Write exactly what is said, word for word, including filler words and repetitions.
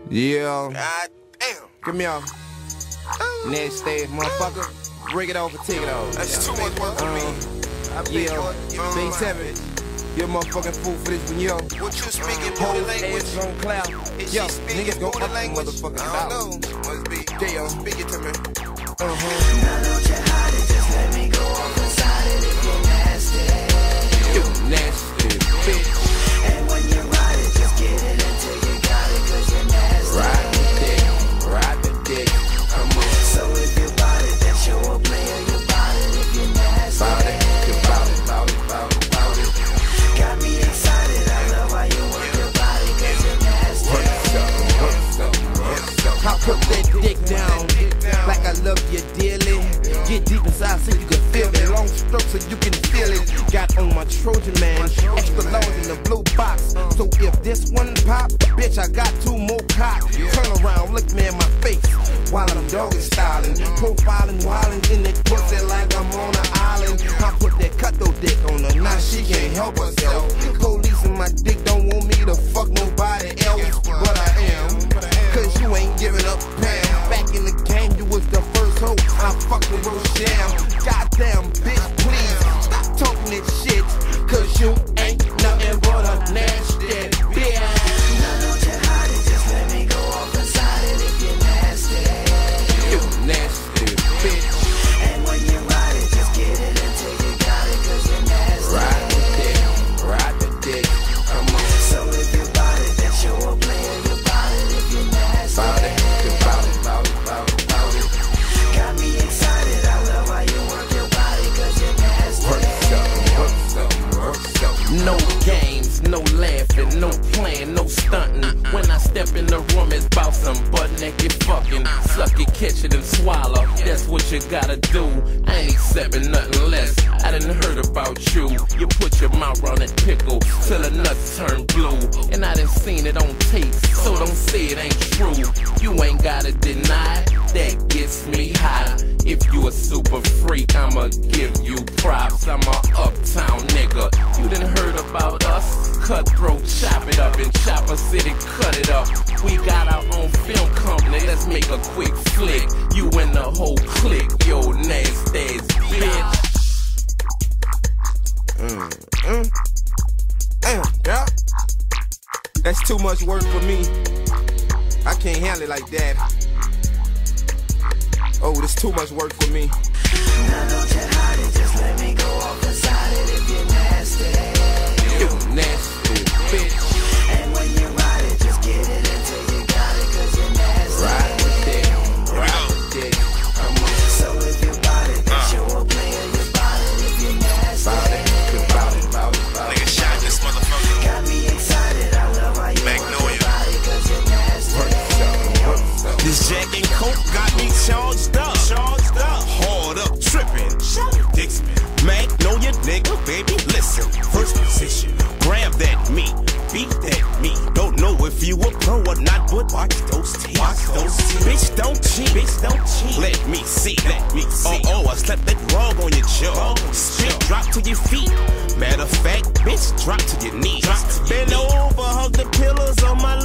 Yeah. God damn. Come here. Nasty motherfucker. Break it off and take it off. That's too much work for me. I pay Yeah. for it. Um, Big seven. You're motherfucking fool for this one, yo. What you speaking body Whole language? ass on cloud. Is Yo, she speaking niggas gon' body up the language? motherfucking I dollar. don't know. Must be. Damn. Speak it to me. Uh-huh. Now don't you hide it, just let me go off inside it if you're nasty. You nasty bitch. And when you ride it, just get it until you got it, cause you're nasty. Ride the dick, ride the dick. Come on. So if you bought it, then show a player you bought it if you're nasty. Bout it, you bout it, bout it, bout it, bout it. Got me excited, I love how you work your body, cause you're nasty. Work up, work up, work up. I put that dick down like I love you dearly. Get deep inside so you can feel it. Long stroke so you can feel it. Got on my Trojan man, extra large in the blue box. So if this one pop, bitch, I got two more cops. Turn around, look me in my face while I'm doggy styling, profiling, wilding in that pussy like I'm on an island. I put that cutthroat dick on her, now she can't help herself. Police in my dick don't want me to fuck nobody else, but I am. Cause you ain't giving up, Pam. Back in the game, you was the first hoe. I fucked with Rochelle. Goddamn, bitch, please stop talking that shit. Cause you ain't nothing but a nasty bitch. Now don't you hide it, just let me go off inside it if you're nasty. You nasty bitch. And when you ride it, just get it until you got it, cause you're nasty. Ride the dick, ride the dick. Come on. So if you bought it, then show a player you bought it if you're nasty. Bout it, you bout it, bout it, bout it, bout it. Got me excited, I love how you work your body, cause you're nasty. Work up, work up, work up. No games, no laughing, no playing, no stunting. When I step in the room, it's about some butt naked fucking. Suck it, catch it, and swallow. That's what you gotta do. I ain't accepting nothing less. I done heard about you. You put your mouth on that pickle till the nuts turn blue. And I done seen it on tape, so don't say it ain't true. You ain't gotta deny, that gets me high. If you a super freak, I'ma give you props. I'm a uptown nigga. You done heard about us? Cutthroat, chop it up in Chopper City, cut it up. We got our own film company, let's make a quick flick. You and the whole clique, yo nasty bitch. Mm, mm. Damn, yeah. That's too much work for me. I can't handle it like that. Oh, that's too much work for me. Now don't you hide it, just let me go off inside it if you're nasty. You nasty bitch. And when you ride it, just get it until you got it, cause you're nasty. Ride the dick, ride the dick. Come on. So if you bought it, then show a player you bought it if you're nasty. Bout it, you bout it, bout it, bout it. Nigga shot this motherfucker. Got me excited, I love how you work your body, cause you're nasty. Work up, work up. This Jack and Coke got me charged up, charged up, hard up, tripping. Dixon, Mac, know your nigga, baby. Listen, first position, grab that meat, beat that meat. Don't know if you a pro or not, but watch those teeth. Watch those teeth. Bitch, don't cheat, bitch, don't cheat. Let me see, let me see. Oh, oh, I slept that rug on your jaw. Spit, drop to your feet. Matter of fact, bitch, drop to your knees. Drop to your Bend knees. Over, hug the pillows on my